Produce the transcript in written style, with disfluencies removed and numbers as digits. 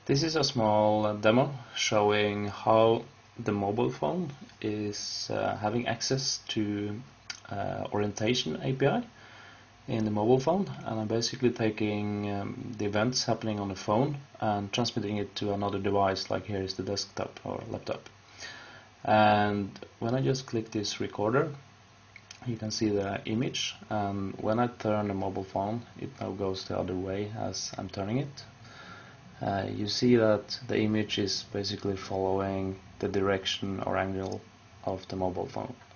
This is a small demo showing how the mobile phone is having access to orientation API in the mobile phone, and I'm basically taking the events happening on the phone and transmitting it to another device, like here is the desktop or laptop. And when I just click this recorder, you can see the image, and when I turn the mobile phone, it now goes the other way as I'm turning it. You see that the image is basically following the direction or angle of the mobile phone.